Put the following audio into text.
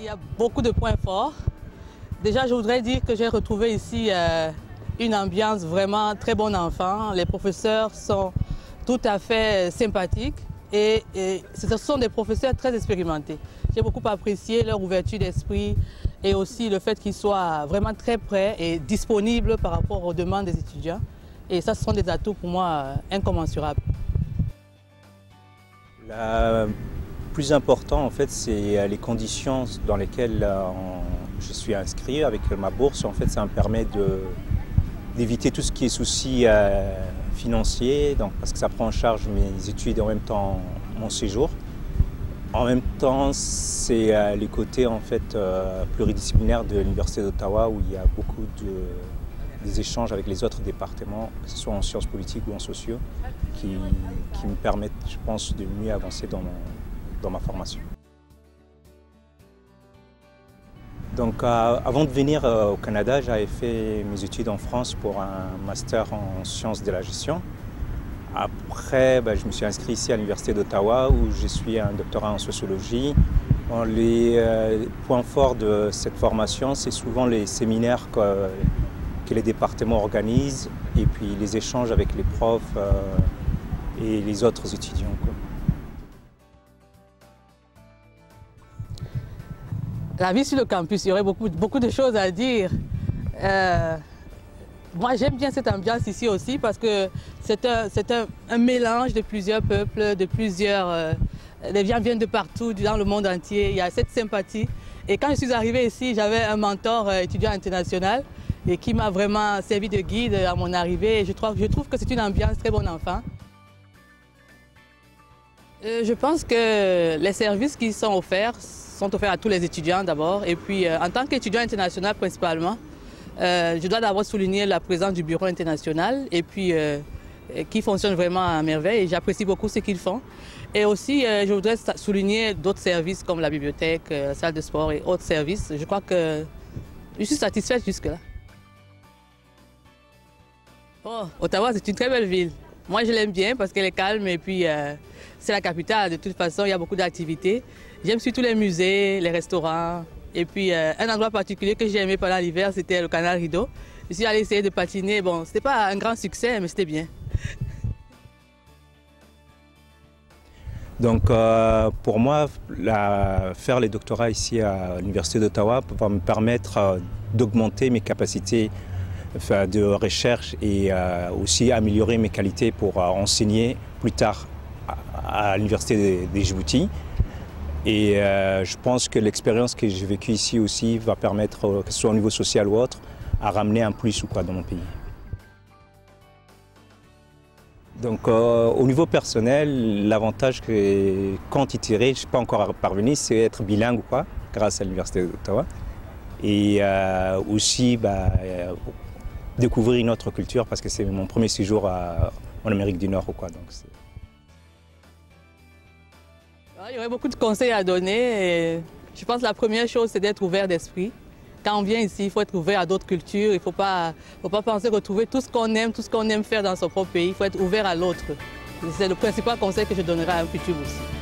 y a beaucoup de points forts. Déjà, je voudrais dire que j'ai retrouvé ici une ambiance vraiment très bon enfant. Les professeurs sont tout à fait sympathiques et ce sont des professeurs très expérimentés. J'ai beaucoup apprécié leur ouverture d'esprit et aussi le fait qu'ils soient vraiment très prêts et disponibles par rapport aux demandes des étudiants. Et ça, ce sont des atouts pour moi incommensurables. Le plus important, en fait, c'est les conditions dans lesquelles je suis inscrit avec ma bourse. En fait, ça me permet d'éviter tout ce qui est soucis financiers, donc, parce que ça prend en charge mes études et en même temps mon séjour. En même temps, c'est les côtés en fait, pluridisciplinaires de l'Université d'Ottawa où il y a beaucoup des échanges avec les autres départements, que ce soit en sciences politiques ou en sociaux, qui me permettent, je pense, de mieux avancer dans ma formation. Donc, avant de venir au Canada, j'avais fait mes études en France pour un master en sciences de la gestion. Après, je me suis inscrit ici à l'Université d'Ottawa où je suis un doctorat en sociologie. Bon, les points forts de cette formation, c'est souvent les séminaires que les départements organisent et puis les échanges avec les profs et les autres étudiants. La vie sur le campus, il y aurait beaucoup de choses à dire. Moi, j'aime bien cette ambiance ici aussi parce que c'est un mélange de plusieurs peuples, les gens viennent de partout, dans le monde entier. Il y a cette sympathie. Et quand je suis arrivée ici, j'avais un mentor étudiant international et qui m'a vraiment servi de guide à mon arrivée. Et je trouve que c'est une ambiance très bon enfant. Je pense que les services qui sont offerts à tous les étudiants d'abord. Et puis, en tant qu'étudiant international principalement, je dois d'abord souligner la présence du bureau international et puis qui fonctionne vraiment à merveille et j'apprécie beaucoup ce qu'ils font. Et aussi, je voudrais souligner d'autres services comme la bibliothèque, la salle de sport et autres services. Je crois que je suis satisfaite jusque-là. Oh, Ottawa, c'est une très belle ville. Moi, je l'aime bien parce qu'elle est calme et puis c'est la capitale. De toute façon, il y a beaucoup d'activités. J'aime surtout les musées, les restaurants. Et puis, un endroit particulier que j'ai aimé pendant l'hiver, c'était le canal Rideau. Je suis allée essayer de patiner. Bon, c'était pas un grand succès, mais c'était bien. Donc, pour moi, faire les doctorats ici à l'Université d'Ottawa va me permettre d'augmenter mes capacités de recherche et aussi améliorer mes qualités pour enseigner plus tard à l'Université de Djibouti. Et je pense que l'expérience que j'ai vécue ici aussi va permettre, que ce soit au niveau social ou autre, à ramener un plus ou quoi dans mon pays. Donc au niveau personnel, l'avantage que quand y tirer, je ne suis pas encore parvenu, c'est être bilingue ou quoi, grâce à l'Université d'Ottawa. Et aussi découvrir une autre culture parce que c'est mon premier séjour en Amérique du Nord ou quoi. Donc, il y aurait beaucoup de conseils à donner. Et je pense que la première chose, c'est d'être ouvert d'esprit. Quand on vient ici, il faut être ouvert à d'autres cultures. Il ne faut pas penser retrouver tout ce qu'on aime faire dans son propre pays. Il faut être ouvert à l'autre. C'est le principal conseil que je donnerai à un futur aussi.